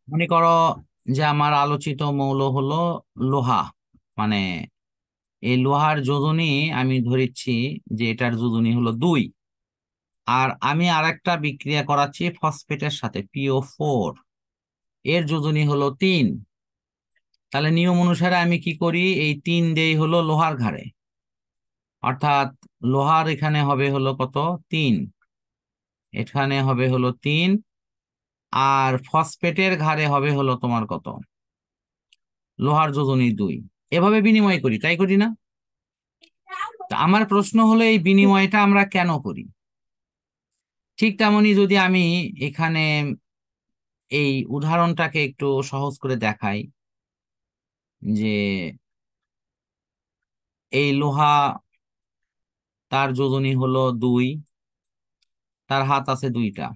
মনে করো যে আমার আলোচিত মৌল হলো লোহা, মানে এই লোহার যোজনী আমি ধরেছি যে এটার যোজনী হলো 2, আর আমি আরেকটা বিক্রিয়া করাচ্ছি ফসফেটের সাথে PO4, এর যোজনী হলো 3। তাহলে নিয়ম অনুসারে আমি কি করি, এই 3 দেই হলো লোহার ঘাড়ে, অর্থাৎ লোহার এখানে হবে হলো কত, 3, এখানে হবে হলো 3, আর ফসফেটের ঘাড়ে হবে হলো তোমার কত, লোহার যোজনী 2। এভাবে বিনিময় করি, তাই করি না? তা আমার প্রশ্ন হলো এই বিনিময়টা আমরা কেন করি? ঠিক তেমনি যদি আমি এখানে এই উদাহরণটাকে একটু সহজ করে দেখাই, যে এই লোহা, তার যোজনী হলো 2, তার হাত আছে 2টা,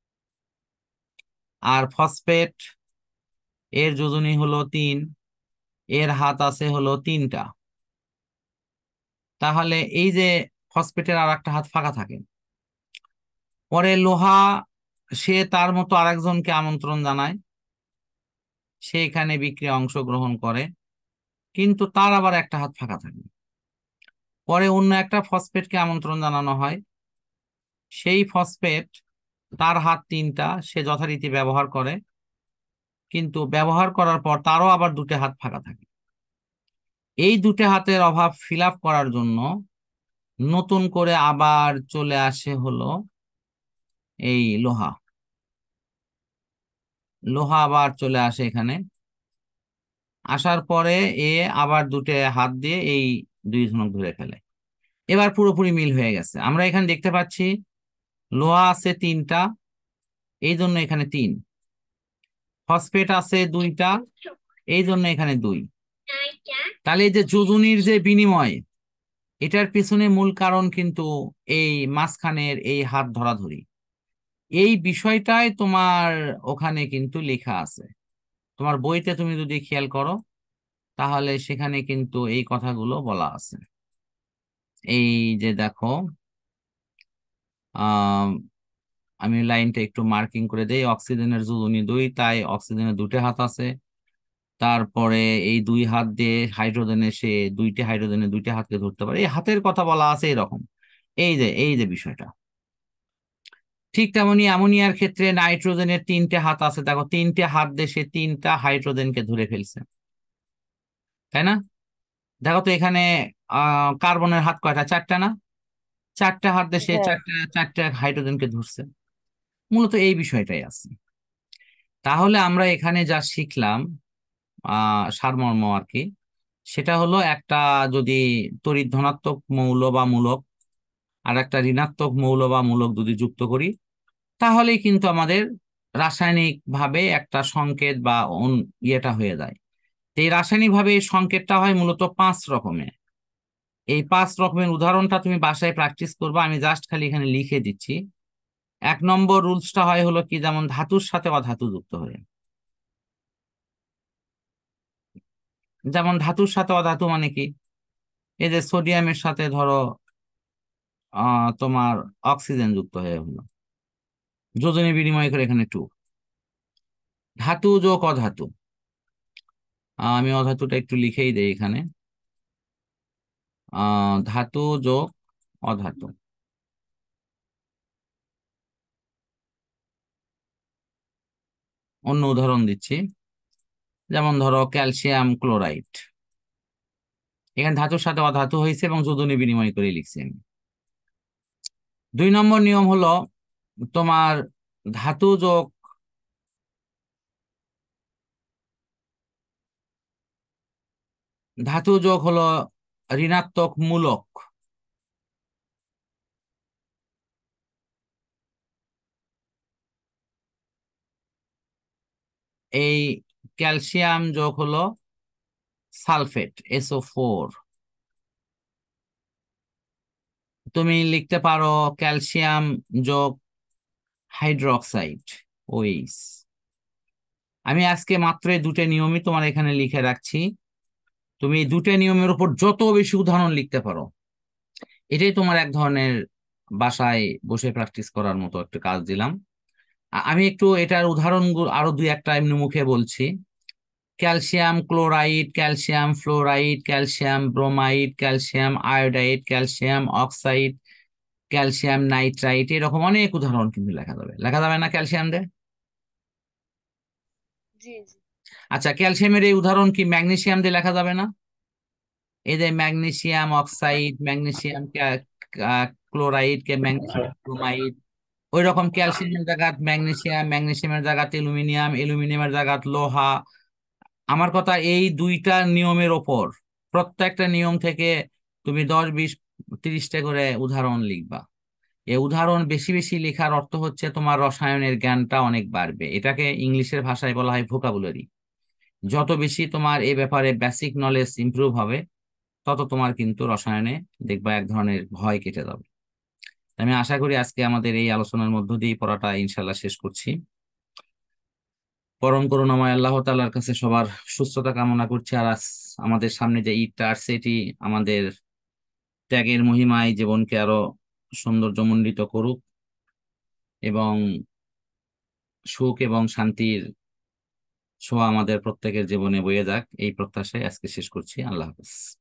আর ফসফেট এর যোজনী হলো 3, এর হাত আছে হলো 3টা। তাহলে এই যে ফসফেটের আর একটা হাত ফাঁকা থাকে, পরে লোহা সে তার মতো আরেকজনকে আমন্ত্রণ জানায়, সে এখানে বিক্রিয়া অংশগ্রহণ করে, কিন্তু তার আবার একটা হাত ফাঁকা থাকে। পরে অন্য একটা ফসফেটকে আমন্ত্রণ জানানো হয়, সেই ফসফেট, তার হাত 3টা, সে যথারীতি ব্যবহার করে, কিন্তু ব্যবহার করার পর তারও আবার 2টে হাত ফাঁকা থাকে। এই 2টে হাতের অভাব ফিল আপ করার জন্য নতুন করে আবার চলে আসে হলো এই লোহা। লোহা আবার চলে আসে এখানে, আসার পরে এ আবার 2টে হাত দিয়ে এই 2 ধনুক ধরে ফেলে। এবার পুরোপুরি মিল হয়ে গেছে, আমরা এখানে দেখতে পাচ্ছি লোহা আছে 3টা, এই জন্য এখানে 3, ফসফেট আছে 2টা, এই জন্য এখানে 2। তাহলে এই যে যোজনীর যে বিনিময়, এটার পিছনে মূল কারণ কিন্তু এই মাঝখানের এই হাত ধরাধরি, এই বিষয়টাই তোমার ওখানে কিন্তু লেখা আছে। তোমার বইতে তুমি যদি খেয়াল করো, তাহলে সেখানে কিন্তু এই কথাগুলো বলা আছে। এই যে দেখো, আহ আমি লাইনটা একটু মার্কিং করে দেই, অক্সিজেনের যোজনী 2, তাই অক্সিজেনের 2টে হাত আছে। তারপরে এই 2 হাত দিয়ে হাইড্রোজেনে সে 2টে হাইড্রোজেনের 2টে হাতকে ধরতে পারে, এই হাতের কথা বলা আছে এরকম। এই যে বিষয়টা, ঠিক তেমনি অ্যামোনিয়ার ক্ষেত্রে নাইট্রোজেনের 3টে হাত আছে, দেখো 3টে হাত দিয়ে সে 3টা হাইড্রোজেনকে ধরে ফেলছে, তাই না? দেখো তো এখানে কার্বনের হাত কয়টা, 4টা না? 4টে হাত দিয়ে সে হ্যাঁ। 4টে হাইড্রোজেনকে ধরছে। মূলত এই বিষয়টাই আছে। তাহলে আমরা এখানে যা শিখলাম, সারমর্ম আর কি, সেটা হলো একটা যদি তড়িৎ ধনাত্মক মৌল বা মূলক আর একটা ঋণাত্মক মৌল বা মূলক যদি যুক্ত করি, তাহলেই কিন্তু আমাদের রাসায়নিক ভাবে একটা সংকেত বা ইয়েটা হয়ে যায়। তো এই রাসায়নিক ভাবে এই সংকেতটা হয় মূলত 5 রকমের। এই 5 রকমের উদাহরণটা তুমি বাসায় প্র্যাকটিস করবে, আমি জাস্ট খালি এখানে লিখে দিচ্ছি। 1 নম্বর রুলসটা হয় হলো কি, যেমন ধাতুর সাথে অধাতু যুক্ত হয়ে, যেমন ধাতুর সাথে অধাতু মানে কি, এই যে সোডিয়ামের সাথে ধরো তোমার অক্সিজেন যুক্ত হয়ে হলো, যোজনী বিনিময় করে এখানে 2। ধাতু যোগ অধাতু, আমি অধাতুটা একটু লিখেই দেই এখানে, ধাতু যোগ অধাতু। অন্য উদাহরণ দিচ্ছি, যেমন ধরো ক্যালসিয়াম ক্লোরাইড, এখানে ধাতুর সাথে অধাতু হয়েছে এবং যোজনী বিনিময় করে লিখছি আমি। 2 নম্বর নিয়ম হলো তোমার ধাতু যোগ ধাতু যোগ হলো ঋণাত্মক মূলক। এই ক্যালসিয়াম যোগ হলো সালফেট SO4। তুমি লিখতে পারো ক্যালসিয়াম যোগ হাইড্রোক্সাইড OH। আমি আজকে মাত্র এই 2টে নিয়মই তোমার এখানে লিখে রাখছি, তুমি এই 2টে নিয়মের উপর যত বেশি উদাহরণ লিখতে পারো, এটাই তোমার এক ধরনের বাসায় বসে প্র্যাকটিস করার মতো একটা কাজ দিলাম। আমি একটু এটার উদাহরণগুলো আরো দুই একটা এমনি মুখে বলছি। Calcium chloride, calcium fluoride, calcium bromide, calcium iodide, calcium oxide, calcium nitrite, এরকম অনেক উদাহরণ কিন্তু লেখা যাবে না ক্যালসিয়াম দিয়ে? জি জি। আচ্ছা, ক্যালসিয়ামের এই উদাহরণ কি ম্যাগনেসিয়াম দিয়ে লেখা যাবে না? এই যে ম্যাগনেসিয়াম অক্সাইড, ম্যাগনেসিয়াম ক্লোরাইড, কে ম্যাগনেসিয়াম ব্রোমাইড, ওই রকম ক্যালসিয়ামের জায়গাত ম্যাগনেসিয়াম, ম্যাগনেসিয়ামের জায়গাত অ্যালুমিনিয়াম, অ্যালুমিনিয়ামের জায়গাত লোহা। আমার কথা, এই দুইটা নিয়মের ওপর প্রত্যেকটা নিয়ম থেকে তুমি 10, 20, 30টা করে উদাহরণ লিখবা। এই উদাহরণ বেশি বেশি লেখার অর্থ হচ্ছে তোমার রসায়নের জ্ঞানটা অনেক বাড়বে। এটাকে ইংলিশের ভাষায় বলা হয় ভোকাবুলারি। যত বেশি তোমার এই ব্যাপারে বেসিক নলেজ ইমপ্রুভ হবে, তত তোমার কিন্তু রসায়নে দেখবা এক ধরনের ভয় কেটে যাবে। আমি আশা করি আজকে আমাদের এই আলোচনার মধ্য দিয়ে পড়াটা ইনশাল্লাহ শেষ করছি। পরম করুণাময় আল্লাহ তাআলার কাছে সবার সুস্থতা কামনা করছি। আর আমাদের সামনে যে ঈদটা আসছে, এটি আমাদের ত্যাগের মহিমায় জীবনকে আরো সৌন্দর্যমণ্ডিত করুক এবং সুখ এবং শান্তির ছোঁয়া আমাদের প্রত্যেকের জীবনে বয়ে যাক, এই প্রত্যাশায় আজকে শেষ করছি। আল্লাহ হাফেজ।